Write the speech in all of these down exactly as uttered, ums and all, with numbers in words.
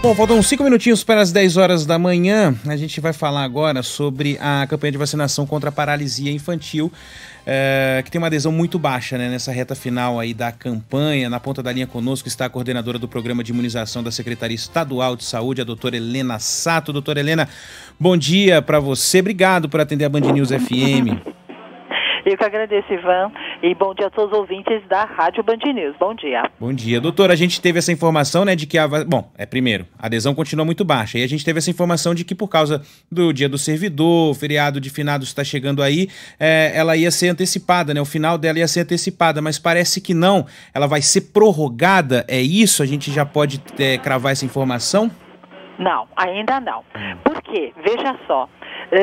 Bom, faltam cinco minutinhos para as dez horas da manhã. A gente vai falar agora sobre a campanha de vacinação contra a paralisia infantil, é, que tem uma adesão muito baixa, né, nessa reta final aí da campanha. Na ponta da linha conosco está a coordenadora do programa de imunização da Secretaria Estadual de Saúde, a doutora Helena Sato. Doutora Helena, bom dia para você. Obrigado por atender a Band News F M. Eu que agradeço, Ivan, e bom dia a todos os ouvintes da Rádio Band News. Bom dia. Bom dia. Doutora, a gente teve essa informação, né, de que a... Bom, é primeiro, a adesão continua muito baixa, e a gente teve essa informação de que por causa do Dia do Servidor, feriado de finados está chegando aí, é, ela ia ser antecipada, né, o final dela ia ser antecipada, mas parece que não, ela vai ser prorrogada, é isso? A gente já pode é, cravar essa informação? Não, ainda não. Por quê? Veja só. É,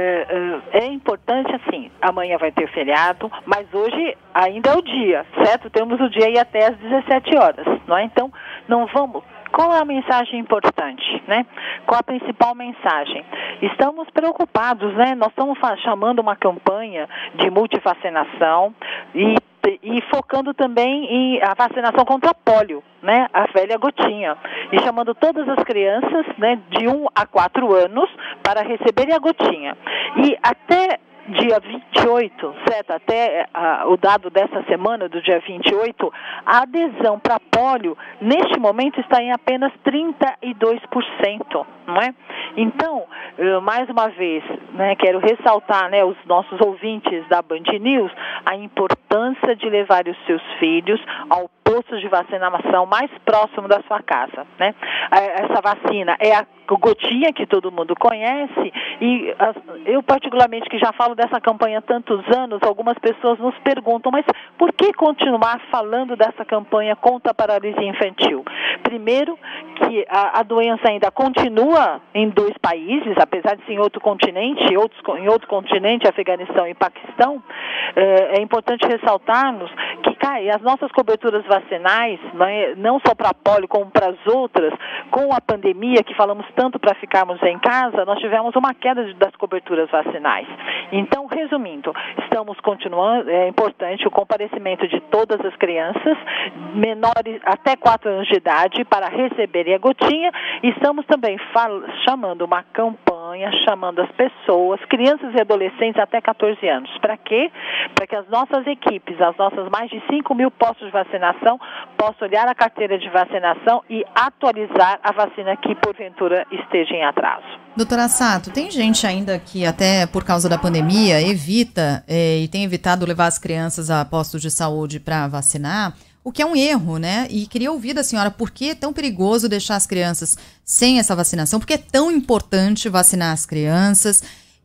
é, é importante, assim, amanhã vai ter feriado, mas hoje ainda é o dia, certo? Temos o dia aí até às dezessete horas, não é? Então, não vamos... Qual é a mensagem importante, né? Qual a principal mensagem? Estamos preocupados, né? Nós estamos chamando uma campanha de multivacinação e e focando também em a vacinação contra pólio, né, a velha gotinha, e chamando todas as crianças, né, de um a quatro anos para receberem a gotinha. E até dia vinte e oito, certo? Até uh, o dado dessa semana, do dia vinte e oito, a adesão para pólio, neste momento, está em apenas trinta e dois por cento, não é? Então, uh, mais uma vez, né, quero ressaltar, né, os nossos ouvintes da Band News, a importância de levar os seus filhos ao posto de vacinação mais próximo da sua casa, né? Essa vacina é a gotinha que todo mundo conhece e eu particularmente que já falo dessa campanha há tantos anos, algumas pessoas nos perguntam, mas por que continuar falando dessa campanha contra a paralisia infantil? Primeiro, que a, a doença ainda continua em dois países, apesar de ser em outro continente, outros, em outro continente, Afeganistão e Paquistão, é, é importante ressaltarmos que, cara, as nossas coberturas vacinais, né, não só para a polio, como para as outras, com a pandemia, que falamos tanto para ficarmos em casa, nós tivemos uma queda de, das coberturas vacinais. Então, resumindo, estamos continuando, é importante o comparecimento de todas as crianças, menores até quatro anos de idade, para receberem a gotinha, e estamos também chamando uma campanha, chamando as pessoas, crianças e adolescentes até quatorze anos. Para quê? Para que as nossas equipes, as nossas mais de cinco mil postos de vacinação, possam olhar a carteira de vacinação e atualizar a vacina que, porventura, esteja em atraso. Doutora Sato, tem gente ainda que até por causa da pandemia evita é, e tem evitado levar as crianças a postos de saúde para vacinar, o que é um erro, né? E queria ouvir da senhora por que é tão perigoso deixar as crianças sem essa vacinação, por que é tão importante vacinar as crianças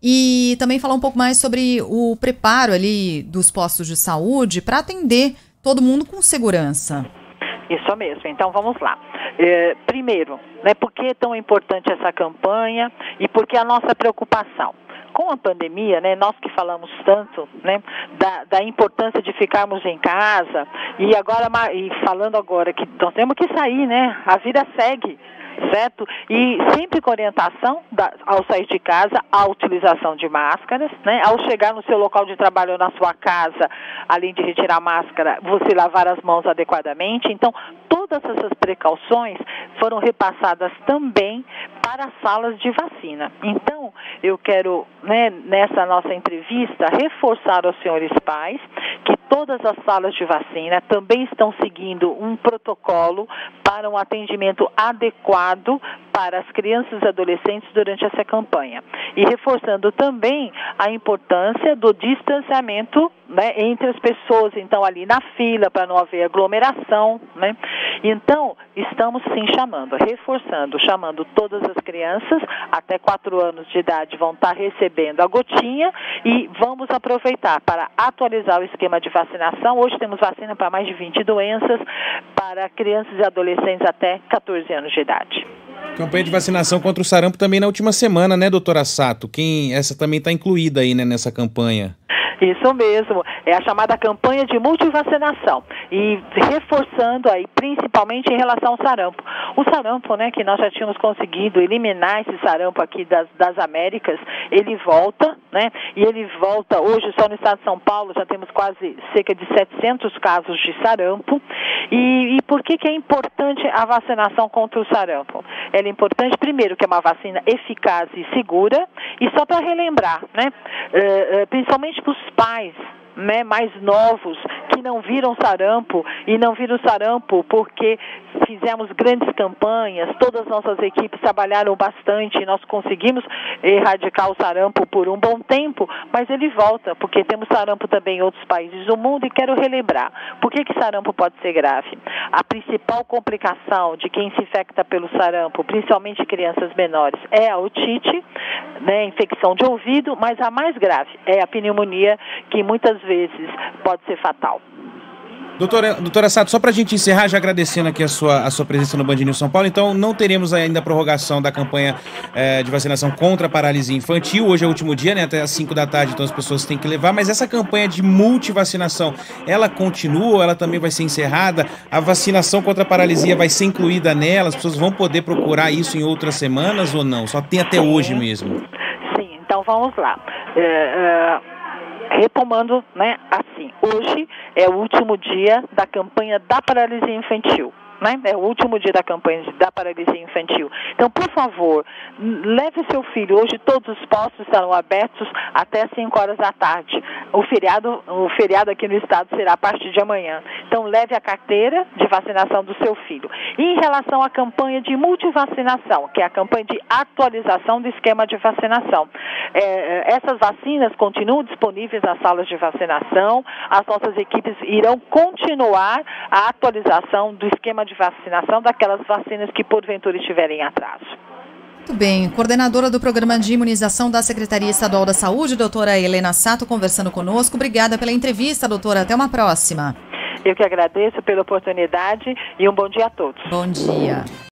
e também falar um pouco mais sobre o preparo ali dos postos de saúde para atender todo mundo com segurança. Isso mesmo, então vamos lá. É, primeiro, né, por que é tão importante essa campanha e por que a nossa preocupação? Com a pandemia, né, nós que falamos tanto, né, da, da importância de ficarmos em casa e agora e falando agora que nós temos que sair, né, a vida segue, certo? E sempre com orientação da, ao sair de casa, a utilização de máscaras, né? Ao chegar no seu local de trabalho ou na sua casa, além de retirar a máscara, você lavar as mãos adequadamente. Então, todas essas precauções foram repassadas também para as salas de vacina. Então, eu quero, né, nessa nossa entrevista, reforçar aos senhores pais que todas as salas de vacina também estão seguindo um protocolo para um atendimento adequado para as crianças e adolescentes durante essa campanha. E reforçando também a importância do distanciamento, né, entre as pessoas, então ali na fila, para não haver aglomeração, né? Então, estamos sim chamando, reforçando, chamando todas as crianças até quatro anos de idade vão estar recebendo a gotinha e vamos aproveitar para atualizar o esquema de vacinação. Hoje temos vacina para mais de vinte doenças para crianças e adolescentes até quatorze anos de idade. Campanha de vacinação contra o sarampo também na última semana, né, doutora Sato? Quem, essa também está incluída aí, né, nessa campanha. Isso mesmo, é a chamada campanha de multivacinação e reforçando aí principalmente em relação ao sarampo. O sarampo, né, que nós já tínhamos conseguido eliminar esse sarampo aqui das, das Américas, ele volta, né, e ele volta hoje só no estado de São Paulo, já temos quase cerca de setecentos casos de sarampo. E, e por que que é importante a vacinação contra o sarampo? Ela é importante, primeiro, que é uma vacina eficaz e segura, e só para relembrar, né, uh, uh, principalmente para os pais, né, mais novos, que não viram sarampo, e não viram sarampo porque fizemos grandes campanhas, todas as nossas equipes trabalharam bastante, nós conseguimos erradicar o sarampo por um bom tempo, mas ele volta, porque temos sarampo também em outros países do mundo, e quero relembrar, por que que sarampo pode ser grave? A principal complicação de quem se infecta pelo sarampo, principalmente crianças menores, é a otite, né, infecção de ouvido, mas a mais grave é a pneumonia, que muitas vezes pode ser fatal. Doutora, doutora Sato, só para a gente encerrar, já agradecendo aqui a sua, a sua presença no Band News São Paulo, então não teremos ainda a prorrogação da campanha eh, de vacinação contra a paralisia infantil. Hoje é o último dia, né, até às cinco da tarde, então as pessoas têm que levar, mas essa campanha de multivacinação, ela continua, ela também vai ser encerrada? A vacinação contra a paralisia vai ser incluída nela? As pessoas vão poder procurar isso em outras semanas ou não? Só tem até hoje mesmo? Sim, então vamos lá. É, é... Retomando, né, assim, hoje é o último dia da campanha da paralisia infantil, né? É o último dia da campanha da paralisia infantil. Então, por favor, leve seu filho. Hoje todos os postos estarão abertos até as cinco horas da tarde. O feriado, o feriado aqui no estado será a partir de amanhã. Então, leve a carteira de vacinação do seu filho. E em relação à campanha de multivacinação, que é a campanha de atualização do esquema de vacinação, é, essas vacinas continuam disponíveis nas salas de vacinação. As nossas equipes irão continuar a atualização do esquema de vacinação daquelas vacinas que porventura estiverem em atraso. Muito bem. Coordenadora do Programa de Imunização da Secretaria Estadual da Saúde, doutora Helena Sato, conversando conosco. Obrigada pela entrevista, doutora. Até uma próxima. Eu que agradeço pela oportunidade e um bom dia a todos. Bom dia.